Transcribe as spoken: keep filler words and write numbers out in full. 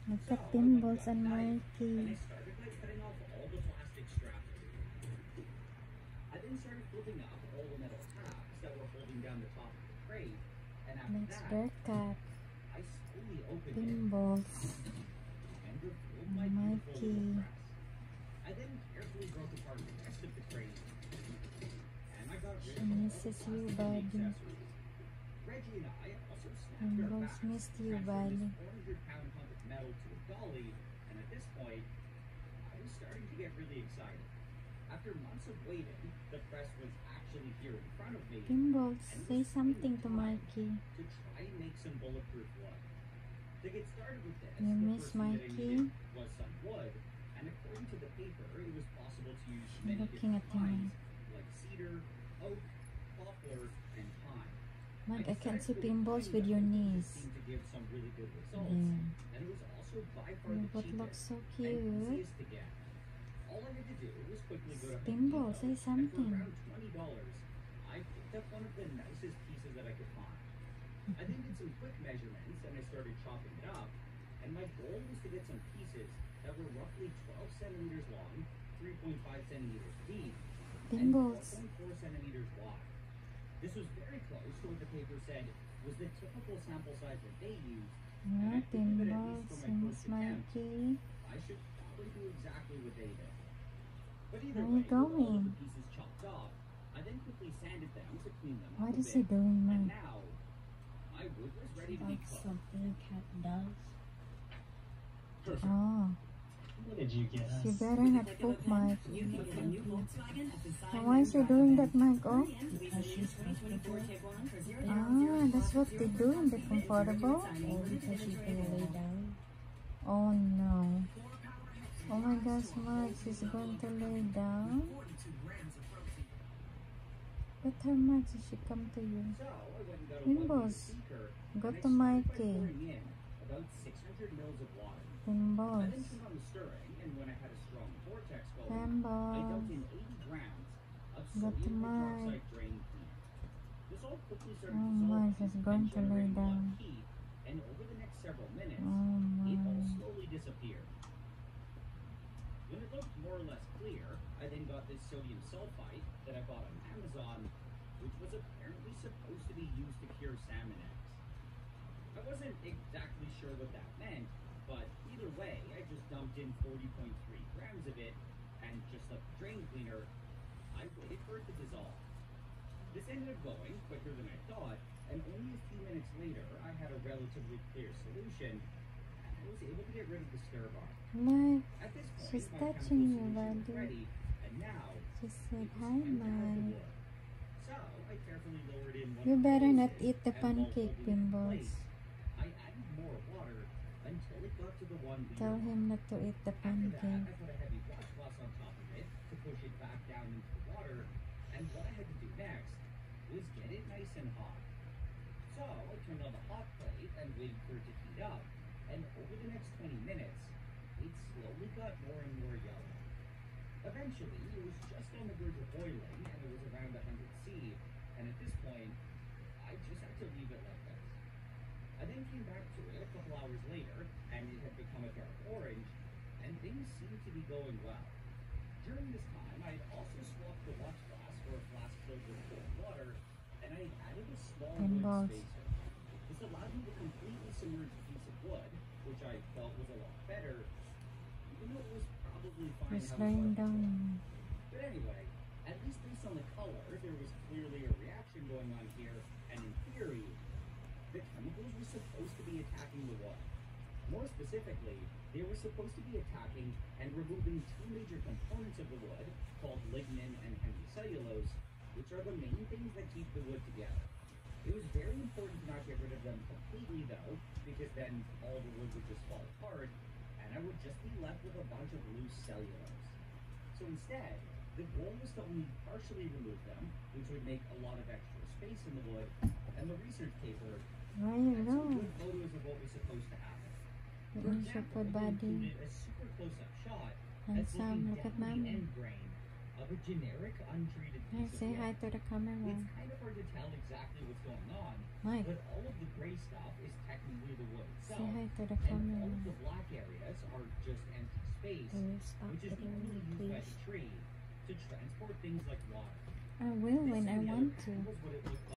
Look at Pinballs and Mikey. And I started by cutting off all the plastic straps. I then started flipping up all the metal tabs that were holding down the top of the crate. And after Next that, bear cat. I slowly opened Pinballs. it and revealed my Mikey. beautiful little press. I then carefully broke apart the rest of the crate. And I got rid She of all the misses plastic you, and buddy. accessories. Reggie and I also snapped our Pinballs backs, missed you, transferring buddy. this four hundred pound hunk of metal to a dolly, and at this point, I was starting to get really excited. After months of waiting, the press was actually here in front of me. Pinballs, and it say was something to finally time Mikey. to try and make some bulletproof wood. To get started with this, You the miss first thing that I Mikey? needed was some wood, and according to the paper, it was possible to use many Looking different at him. kinds, like cedar, oak, poplar, and pine. Mike, I can't see decided to Pinballs find with that your wood knees. seemed to give some really good results, Yeah. and it was also by far Oh, the but cheapest looks so and cute. easiest to get. All I had to do was quickly go to Home Pinball, Depot, say and for something. around twenty dollars, I picked up one of the nicest pieces that I could find. I then did some quick measurements and I started chopping it up, and my goal was to get some pieces that were roughly twelve centimeters long, three point five centimeters deep, and four Pinballs. point four centimeters wide. This was very close to what the paper said was the typical sample size that they used. Yeah, I figured that at Pinballs, least for and my Miss first attempt, Mikey. I should probably do exactly what they did. But either Where are way, you with all of going? the pieces chopped off, I then quickly sanded them to clean them What up a is he bit. doing, And Mike? now, my wood was ready to be That's cooked. something a cat does. Perfect. Oh, What did you get us? you better not poop, Mike. You need the new Volkswagen at Design Now, why is he doing that, Mike? Oh, Because she's supposed to do it. ah, that's what they do in the comfortable. Oh, because she's gonna lay down. Oh no. Oh my gosh, Mike, she's going to lay down. Let her, Mike, so she come to you. So, I went and got a Pinballs, one-piece beaker, go and I to started by Mikey. pouring in about six hundred mils of water. I Pinballs. then turned on the stirring, and when I had a strong vortex going, I Pinballs. dumped in eighty grams of Go to sodium Mike. hydroxide drain cleaner. This all quickly started Oh, dissolving Mike is going and to lay generating a lot of down. heat, and over the next several minutes, Oh it all my. slowly disappeared. When it looked more or less clear, I then got this sodium sulfite that I bought on Amazon, which was apparently supposed to be used to cure salmon eggs. I wasn't exactly sure what that meant, but either way, I just dumped in forty point three grams of it, and just like the drain cleaner, I waited for it to dissolve. This ended up going quicker than I thought, and only a few minutes later, I had a relatively clear solution, and I was able to get rid of the stir bar. Mike, At this point, she's my touching chemical you, solution was buddy. ready, and now She it said, was hi, time to add the Mike. wood. So I carefully lowered in one You of the better not pieces, eat the and while pancake, holding it in Pinballs. place, I added more water until it got to the one liter Tell mark. him not to eat the After that, pancake. I put a heavy washcloth on top of it to push it back down into the water, and what I had to do next was get it nice and hot. So I turned on the hot plate and waited for it to heat up, and over the next twenty minutes, it slowly got more and more yellow. Eventually, it was just on the verge of boiling, and it was around one hundred C, and at this point, I just had to leave it like this. I then came back to it a couple hours later, and it had become a dark orange, and things seemed to be going well. During this time, I had also swapped the watch glass for a flask filled with cold water, and I had added a small Pinballs. wood spacer. This allowed me to completely submerge a piece of wood, which I felt was a lot better, even though it was probably fine He's how it laying was. down. But anyway, at least based on the color, there was clearly a reaction going on here, and in theory, the chemicals were supposed to be attacking the wood. More specifically, they were supposed to be attacking and removing two major components of the wood, called lignin and hemicellulose, which are the main things that keep the wood together. It was very important to not get rid of them completely, though, because then all the wood would just fall apart, and I would just be left with a bunch of loose cellulose. So instead, the goal was to only partially remove them, which would make a lot of extra space in the wood, and the research paper Where you had go? some good photos of what was supposed to happen. For Where's your example, good it body? included a super close-up shot that's Handsome, looking look at down the mommy. end grain of of a generic untreated Hey, piece say of hi wood. to the camera. It's kind of hard to tell exactly what's going on, Mike, but all of the gray stuff is technically the wood say itself, hi to the and all camera. of the black areas are just empty space, Can you stop which is hitting normally me, used by please? the tree to transport things like water. I will This, when on I the other want hand, to. was what it looked like